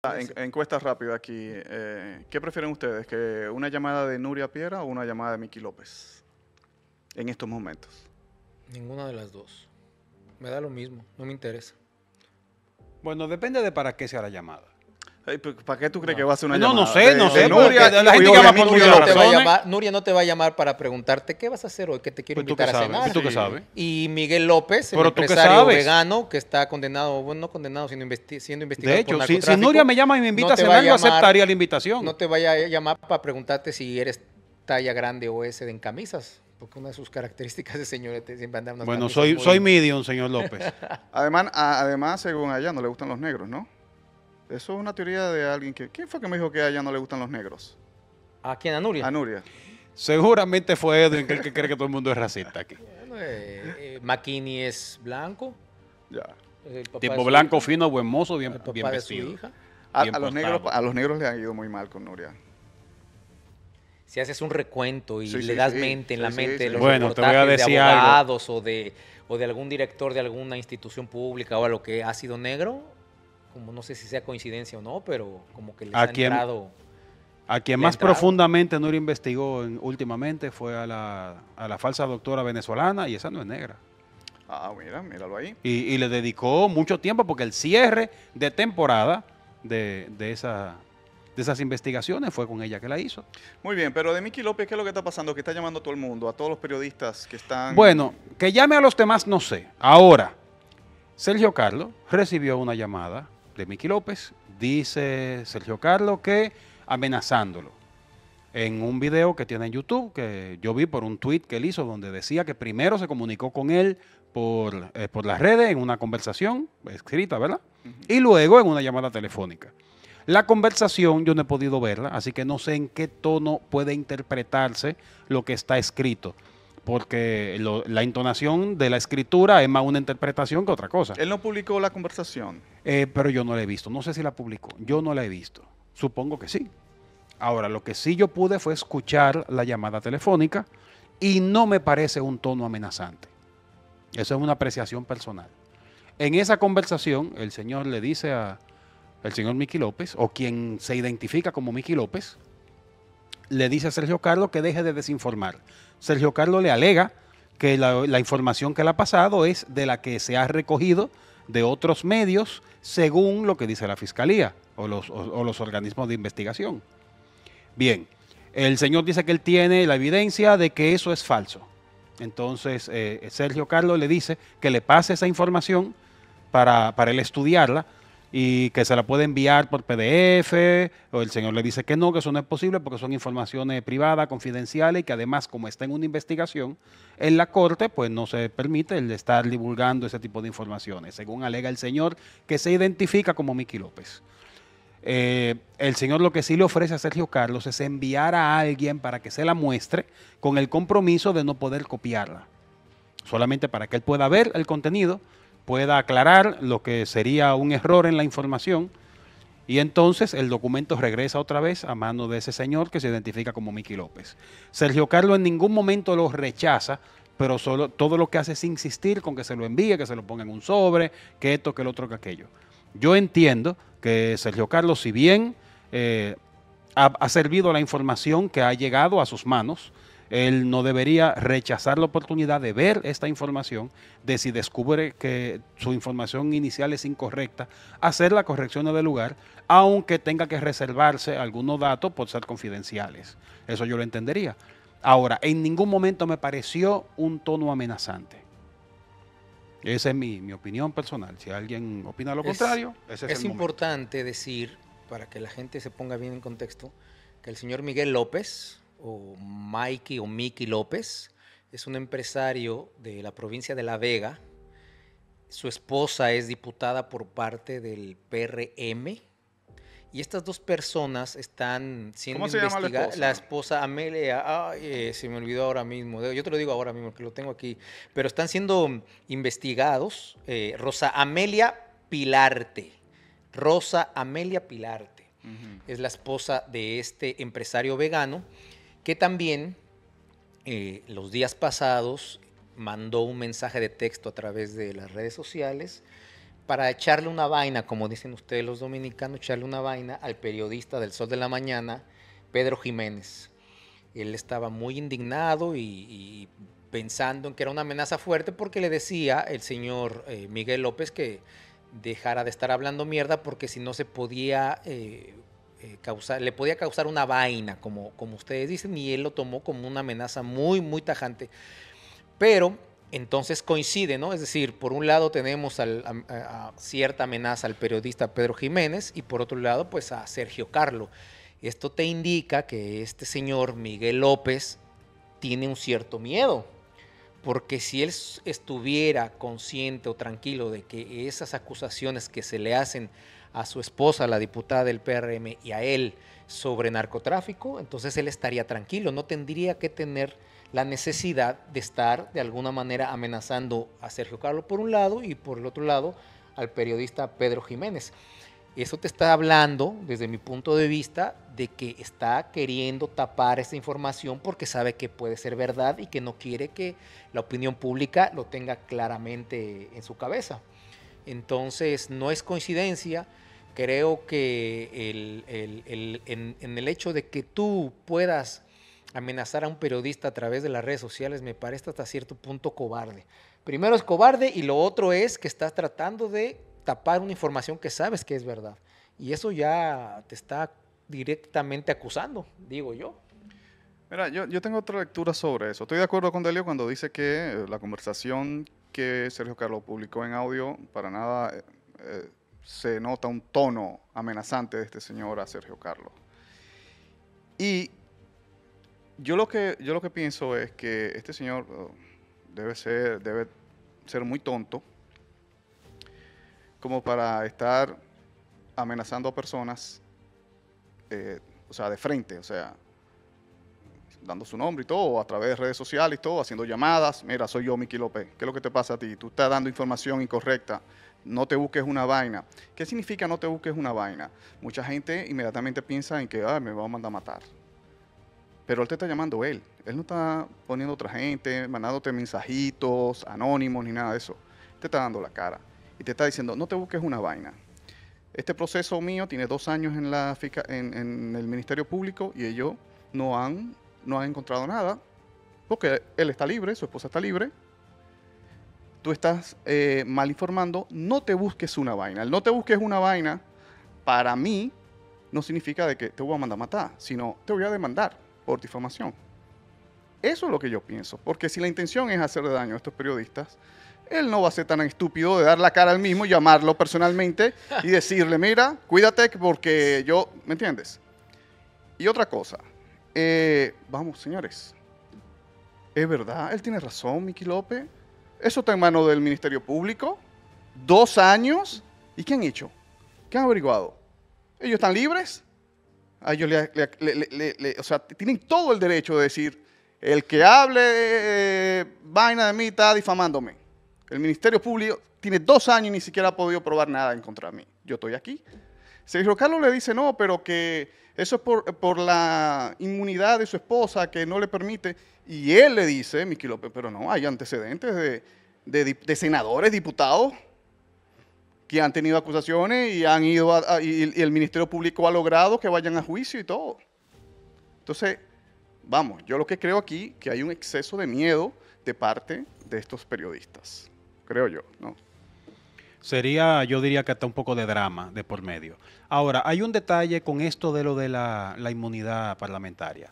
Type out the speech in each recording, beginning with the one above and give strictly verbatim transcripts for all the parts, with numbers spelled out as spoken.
Ah, en- encuesta rápida aquí. Eh, ¿qué prefieren ustedes? ¿Que una llamada de Nuria Piera o una llamada de Miki López en estos momentos? Ninguna de las dos. Me da lo mismo, no me interesa. Bueno, depende de para qué sea la llamada. Ey, pero ¿para qué tú crees No. que va a ser una No, no llamada? sé, De- no de sé, Nuria porque la y- gente o de llama Miki por Nuria muchas no, te va a razones. llamar, Nuria no te va a llamar para preguntarte qué vas a hacer hoy, que te quiero Pues tú invitar qué a sabes, cenar. ¿y tú qué Sí. sabes? Y Miguel López, el Pero tú qué empresario sabes. vegano que está condenado, bueno, no condenado, sino investi- siendo investigado De por hecho, si, narcotráfico. si Nuria me llama y me invita no a te va cenar, yo llamar- aceptaría la invitación. No te vaya a llamar para preguntarte si eres talla grande o S de en camisas, porque una de sus características de señorete siempre andar unas Bueno, camisas soy, muy- soy medium, señor López. Además, a- además, según a ella no le gustan los negros, ¿no? Eso es una teoría de alguien que... ¿Quién fue que me dijo que a ella no le gustan los negros? ¿A quién? ¿A Nuria? A Nuria. Seguramente fue Edwin que el que cree que todo el mundo es racista aquí. Bueno, eh, eh, McKinney es blanco. Ya. Es el papá de Tipo su blanco, hija, fino, buen mozo, bien, el papá bien de su vestido. hija. A, Bien a los portado. negros, a los negros le han ido muy mal con Nuria. Si haces un recuento y Sí, le sí, das sí. mente en la Sí, sí, mente sí. de los Bueno, te voy a reportajes decir de algo. abogados o de, o de algún director de alguna institución pública o a lo que ha sido negro, como no sé si sea coincidencia o no, pero como que les ¿A ha quién? entrado. A quien Le ha más entrado. profundamente Nuria investigó en- últimamente fue a la, a la falsa doctora venezolana, y esa no es negra. Ah, mira, míralo ahí. Y, y le dedicó mucho tiempo porque el cierre de temporada de, de, esa, de esas investigaciones fue con ella que la hizo. Muy bien, pero de Miki López, ¿qué es lo que está pasando? Que está llamando a todo el mundo, a todos los periodistas que están... Bueno, que llame a los demás, no sé. Ahora, Sergio Carlos recibió una llamada de Miki López. Dice Sergio Carlos que amenazándolo en un video que tiene en YouTube, que yo vi por un tweet que él hizo, donde decía que primero se comunicó con él por, eh, por las redes, en una conversación escrita, ¿verdad? Ujú. Y luego en una llamada telefónica. La conversación yo no he podido verla, así que no sé en qué tono puede interpretarse lo que está escrito, porque lo- la entonación de la escritura es más una interpretación que otra cosa. Él no publicó la conversación. Eh, pero yo no la he visto, no sé si la publicó, yo no la he visto, supongo que sí. Ahora, lo que sí yo pude fue escuchar la llamada telefónica y no me parece un tono amenazante. Eso es una apreciación personal. En esa conversación, el señor le dice a el señor Miki López, o quien se identifica como Miki López, le dice a Sergio Carlos que deje de desinformar. Sergio Carlos le alega que la, la información que le ha pasado es de la que se ha recogido de otros medios, según lo que dice la Fiscalía o los, o, o los organismos de investigación. Bien, el señor dice que él tiene la evidencia de que eso es falso. Entonces, eh, Sergio Carlos le dice que le pase esa información para, para él estudiarla y que se la puede enviar por P D F, o el señor le dice que no, que eso no es posible porque son informaciones privadas, confidenciales, y que además, como está en una investigación en la corte, pues no se permite el estar divulgando ese tipo de informaciones, según alega el señor que se identifica como Miki López. Eh, el señor lo que sí le ofrece a Sergio Carlos es enviar a alguien para que se la muestre con el compromiso de no poder copiarla, solamente para que él pueda ver el contenido, pueda aclarar lo que sería un error en la información, y entonces el documento regresa otra vez a mano de ese señor que se identifica como Miki López. Sergio Carlos en ningún momento lo rechaza, pero solo, todo lo que hace es insistir con que se lo envíe, que se lo ponga en un sobre, que esto, que el otro, que aquello. Yo entiendo que Sergio Carlos, si bien eh, ha, ha servido la información que ha llegado a sus manos, él no debería rechazar la oportunidad de ver esta información, de si descubre que su información inicial es incorrecta, hacer las correcciones del lugar, aunque tenga que reservarse algunos datos por ser confidenciales. Eso yo lo entendería. Ahora, en ningún momento me pareció un tono amenazante. Esa es mi, mi opinión personal. Si alguien opina lo Es- contrario, ese es, Es el momento. importante decir, para que la gente se ponga bien en contexto, que el señor Miguel López, o Mikey o Miki López, es un empresario de la provincia de La Vega. Su esposa es diputada por parte del P R M. Y estas dos personas están siendo ¿Cómo se llama la investigadas. esposa? La esposa Amelia, ay, eh, se me olvidó ahora mismo. Yo te lo digo ahora mismo, que lo tengo aquí. Pero están siendo investigados. eh, Rosa Amelia Pilarte. Rosa Amelia Pilarte. Ujú. Es la esposa de este empresario vegano que también eh, los días pasados mandó un mensaje de texto a través de las redes sociales para echarle una vaina, como dicen ustedes los dominicanos, echarle una vaina al periodista del Sol de la Mañana, Pedro Jiménez. Él estaba muy indignado y, y pensando en que era una amenaza fuerte porque le decía el señor eh, Miguel López que dejara de estar hablando mierda porque si no se podía eh, eh, causar, le podía causar una vaina, como, como ustedes dicen, y él lo tomó como una amenaza muy, muy tajante. Pero entonces coincide, ¿no? Es decir, por un lado tenemos al, a, a cierta amenaza al periodista Pedro Jiménez y por otro lado, pues a Sergio Carlo. Esto te indica que este señor Miguel López tiene un cierto miedo, porque si él estuviera consciente o tranquilo de que esas acusaciones que se le hacen a su esposa, la diputada del P R M, y a él sobre narcotráfico, entonces él estaría tranquilo, no tendría que tener la necesidad de estar de alguna manera amenazando a Sergio Carlo por un lado y por el otro lado al periodista Pedro Jiménez. Eso te está hablando, desde mi punto de vista, de que está queriendo tapar esta información porque sabe que puede ser verdad y que no quiere que la opinión pública lo tenga claramente en su cabeza. Entonces, no es coincidencia. Creo que el, el, el, en, en el hecho de que tú puedas amenazar a un periodista a través de las redes sociales me parece hasta cierto punto cobarde. Primero es cobarde y lo otro es que estás tratando de tapar una información que sabes que es verdad. Y eso ya te está directamente acusando, digo yo. Mira, yo, yo tengo otra lectura sobre eso. Estoy de acuerdo con Delio cuando dice que eh, la conversación que Sergio Carlo publicó en audio, para nada eh, eh, se nota un tono amenazante de este señor a Sergio Carlo. Y yo lo que, yo lo que pienso es que este señor uh, debe ser, debe ser muy tonto como para estar amenazando a personas, eh, o sea, de frente, o sea, dando su nombre y todo, a través de redes sociales y todo, haciendo llamadas. Mira, soy yo, Mickey López. ¿Qué es lo que te pasa a ti? Tú estás dando información incorrecta. No te busques una vaina. ¿Qué significa no te busques una vaina? Mucha gente inmediatamente piensa en que, ah, me va a mandar a matar. Pero él te está llamando él. Él no está poniendo otra gente, mandándote mensajitos anónimos ni nada de eso. Te está dando la cara. Y te está diciendo, no te busques una vaina. Este proceso mío tiene dos años en, la, en, en el Ministerio Público y ellos no han, no han encontrado nada, porque él está libre, su esposa está libre. Tú estás eh, mal informando, no te busques una vaina. El no te busques una vaina, para mí, no significa de que te voy a mandar a matar, sino te voy a demandar por difamación. Eso es lo que yo pienso, porque si la intención es hacerle daño a estos periodistas, él no va a ser tan estúpido de dar la cara al mismo, llamarlo personalmente y decirle, mira, cuídate porque yo, ¿me entiendes? Y otra cosa, eh, vamos, señores, es verdad, él tiene razón, Mickey López, eso está en manos del Ministerio Público, dos años, ¿y qué han hecho? ¿Qué han averiguado? ¿Ellos están libres? A ellos le, le, le, le, le, o sea, tienen todo el derecho de decir, el que hable eh, vaina de mí está difamándome. El Ministerio Público tiene dos años y ni siquiera ha podido probar nada en contra de mí. Yo estoy aquí. Sergio Carlos le dice, no, pero que eso es por, por la inmunidad de su esposa que no le permite. Y él le dice, Mickey López, pero no, hay antecedentes de, de, de senadores, diputados, que han tenido acusaciones y, han ido a, a, y, y el Ministerio Público ha logrado que vayan a juicio y todo. Entonces, vamos, yo lo que creo aquí que hay un exceso de miedo de parte de estos periodistas. Creo yo, ¿no? Sería, yo diría que hasta un poco de drama de por medio. Ahora, hay un detalle con esto de lo de la, la inmunidad parlamentaria.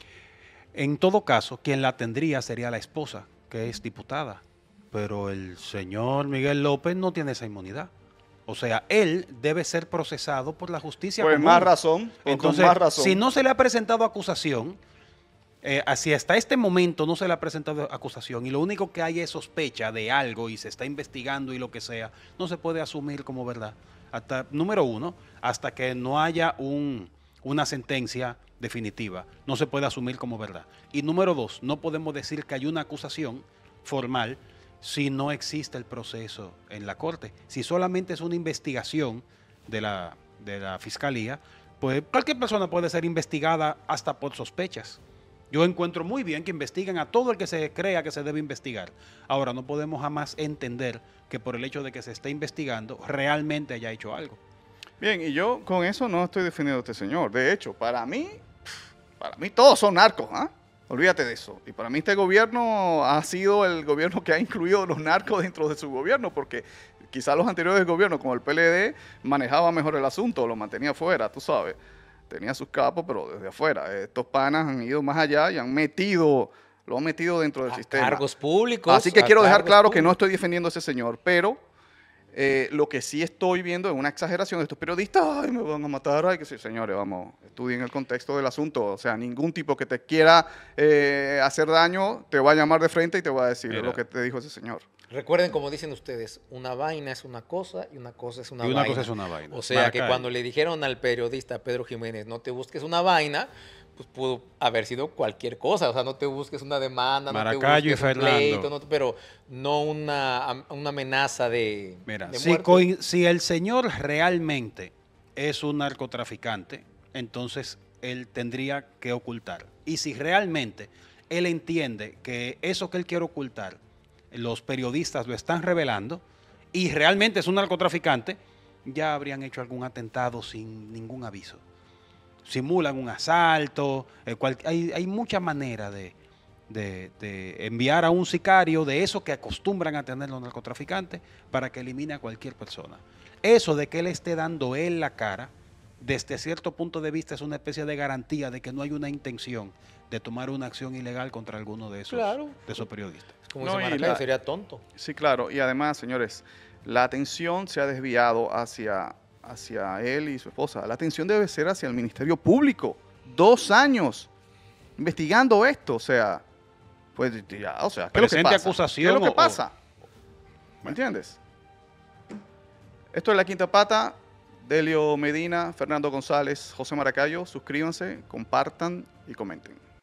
En todo caso, quien la tendría sería la esposa, que es diputada. Pero el señor Miguel López no tiene esa inmunidad. O sea, él debe ser procesado por la justicia Pues común. más razón. Entonces, con más razón. si no se le ha presentado acusación, Eh, así hasta este momento no se le ha presentado acusación y lo único que hay es sospecha de algo y se está investigando y lo que sea, no se puede asumir como verdad. Hasta, número uno, hasta que no haya un, una sentencia definitiva, no se puede asumir como verdad. Y número dos, no podemos decir que hay una acusación formal si no existe el proceso en la corte. Si solamente es una investigación de la, de la fiscalía, pues cualquier persona puede ser investigada hasta por sospechas. Yo encuentro muy bien que investiguen a todo el que se crea que se debe investigar. Ahora, no podemos jamás entender que por el hecho de que se esté investigando, realmente haya hecho algo. Bien, y yo con eso no estoy defendiendo a este señor. De hecho, para mí, para mí todos son narcos, ¿ah? Olvídate de eso. Y para mí este gobierno ha sido el gobierno que ha incluido los narcos dentro de su gobierno, porque quizás los anteriores gobiernos, como el P L D, manejaban mejor el asunto, lo mantenía fuera, tú sabes. Tenía sus capos, pero desde afuera. Estos panas han ido más allá y han metido, lo han metido dentro del A sistema. cargos públicos. Así que a quiero dejar cargos claro que no públicos. estoy defendiendo a ese señor, pero eh, lo que sí estoy viendo es una exageración de estos periodistas. Ay, me van a matar. Ay, que sí, señores, vamos, estudien el contexto del asunto. O sea, ningún tipo que te quiera eh, hacer daño te va a llamar de frente y te va a decir Mira. lo que te dijo ese señor. Recuerden, como dicen ustedes, una vaina es una cosa y una cosa es una Y una vaina. cosa es una vaina. O sea, que Maracay. cuando le dijeron al periodista Pedro Jiménez, no te busques una vaina, pues pudo haber sido cualquier cosa. O sea, no te busques una demanda, Maracayo y no te busques un Fernando. pleito, no te- pero no una, am- una amenaza de, Mira, de si, muerte. coin- si el señor realmente es un narcotraficante, entonces él tendría que ocultar. Y si realmente él entiende que eso que él quiere ocultar, los periodistas lo están revelando, y realmente es un narcotraficante, ya habrían hecho algún atentado sin ningún aviso. Simulan un asalto, eh, cual- hay, hay muchas maneras de, de- de enviar a un sicario de eso que acostumbran a tener los narcotraficantes para que elimine a cualquier persona. Eso de que él esté dando él la cara, desde cierto punto de vista es una especie de garantía de que no hay una intención de tomar una acción ilegal contra alguno de esos, Claro. de esos periodistas. Como No, dice y Maracayo, la- sería tonto. Sí, claro. Y además, señores, la atención se ha desviado hacia, hacia él y su esposa. La atención debe ser hacia el Ministerio Público. Dos años investigando esto. O sea, pues ya, o sea, ¿qué es lo que Presente pasa? acusación ¿Qué es lo que o- o- pasa? ¿Me entiendes? Esto es La Quinta Pata. Delio Medina, Fernando González, José Maracayo. Suscríbanse, compartan y comenten.